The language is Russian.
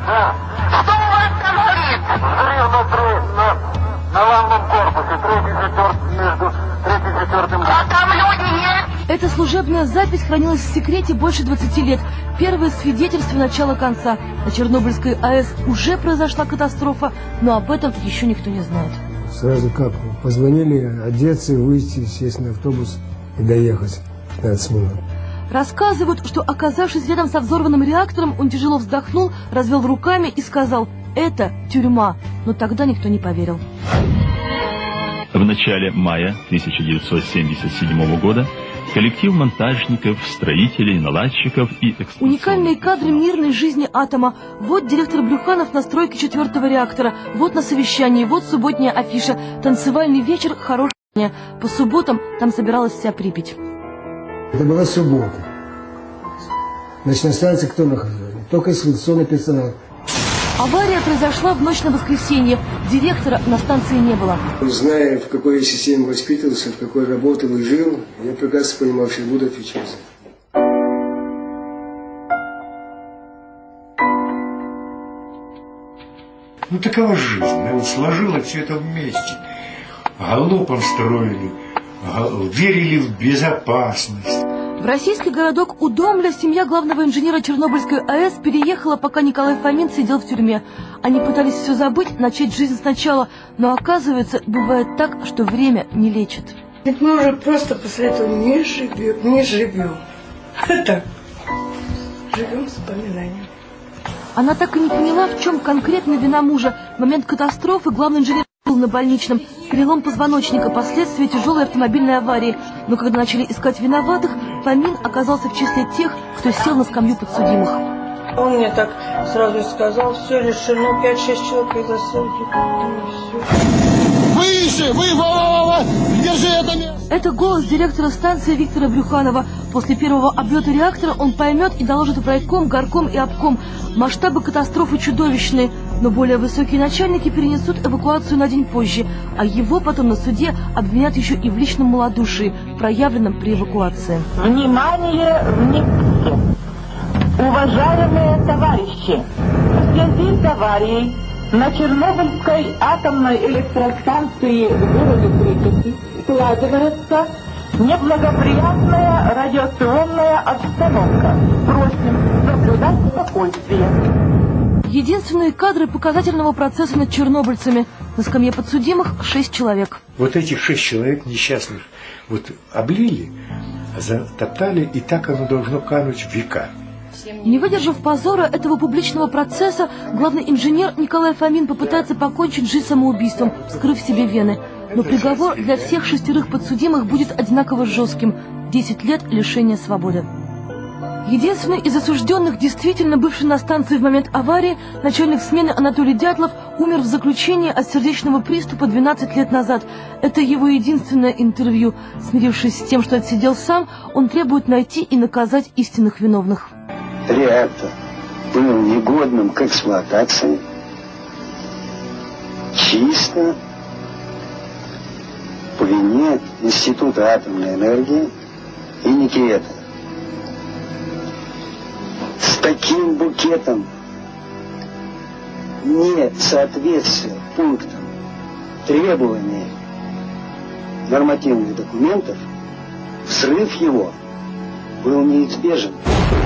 Да. Что у вас там горит? Взрыв на главном корпусе, между 3 и 4. А там люди есть? Эта служебная запись хранилась в секрете больше 20 лет. Первое свидетельство начала конца. На Чернобыльской АЭС уже произошла катастрофа, но об этом еще никто не знает. Сразу как? Позвонили, одеться, выйти, сесть на автобус и доехать 15 минут. Рассказывают, что, оказавшись рядом со взорванным реактором, он тяжело вздохнул, развел руками и сказал: «Это тюрьма». Но тогда никто не поверил. В начале мая 1977 года коллектив монтажников, строителей, наладчиков и эксплуататоров. Уникальные кадры мирной жизни атома. Вот директор Брюханов на стройке 4-го реактора. Вот на совещании, вот субботняя афиша. Танцевальный вечер, хорошее. По субботам там собиралась вся Припять. Это была суббота. Значит, на станции кто находился? Только эксплуатационный персонал. Авария произошла в ночь на воскресенье. Директора на станции не было. Зная, в какой я системе воспитывался, в какой работал и жил, я прекрасно понимал, что буду отвечать за это. Ну такова жизнь. Вот сложила все это вместе. Галопом строили, верили в безопасность. В российский городок Удомля семья главного инженера Чернобыльской АЭС переехала, пока Николай Фомин сидел в тюрьме. Они пытались все забыть, начать жизнь сначала, но оказывается, бывает так, что время не лечит. Ведь мы уже просто после этого не живем. Это живем вспоминанием. Она так и не поняла, в чем конкретно вина мужа. В момент катастрофы главный инженер был на больничном. Перелом позвоночника, последствия тяжелой автомобильной аварии. Но когда начали искать виноватых, Фомин оказался в числе тех, кто сел на скамью подсудимых. Он мне так сразу сказал: все решено, 5-6 человек из засылки. Выше! Держи это место! Это голос директора станции Виктора Брюханова. После первого облета реактора он поймет и доложит в райком, горком и обком. Масштабы катастрофы чудовищные, но более высокие начальники перенесут эвакуацию на день позже, а его потом на суде обвинят еще и в личном малодушии, проявленном при эвакуации. Внимание, внимание! Уважаемые товарищи, в связи с аварией на Чернобыльской атомной электростанции в городе Припяти складывается неблагоприятная радиационная обстановка. Просим соблюдать спокойствие. Единственные кадры показательного процесса над чернобыльцами. На скамье подсудимых 6 человек. Вот этих 6 человек несчастных вот облили, затоптали, и так оно должно кануть в века. Не выдержав позора этого публичного процесса, главный инженер Николай Фомин попытается покончить жизнь самоубийством, вскрыв себе вены. Но приговор для всех 6 подсудимых будет одинаково жестким – 10 лет лишения свободы. Единственный из осужденных, действительно бывший на станции в момент аварии, начальник смены Анатолий Дятлов, умер в заключении от сердечного приступа 12 лет назад. Это его единственное интервью. Смирившись с тем, что отсидел сам, он требует найти и наказать истинных виновных. Реактор был негодным к эксплуатации чисто по вине Института атомной энергии и Никиэта. С таким букетом несоответствия пунктам требований нормативных документов взрыв его был неизбежен.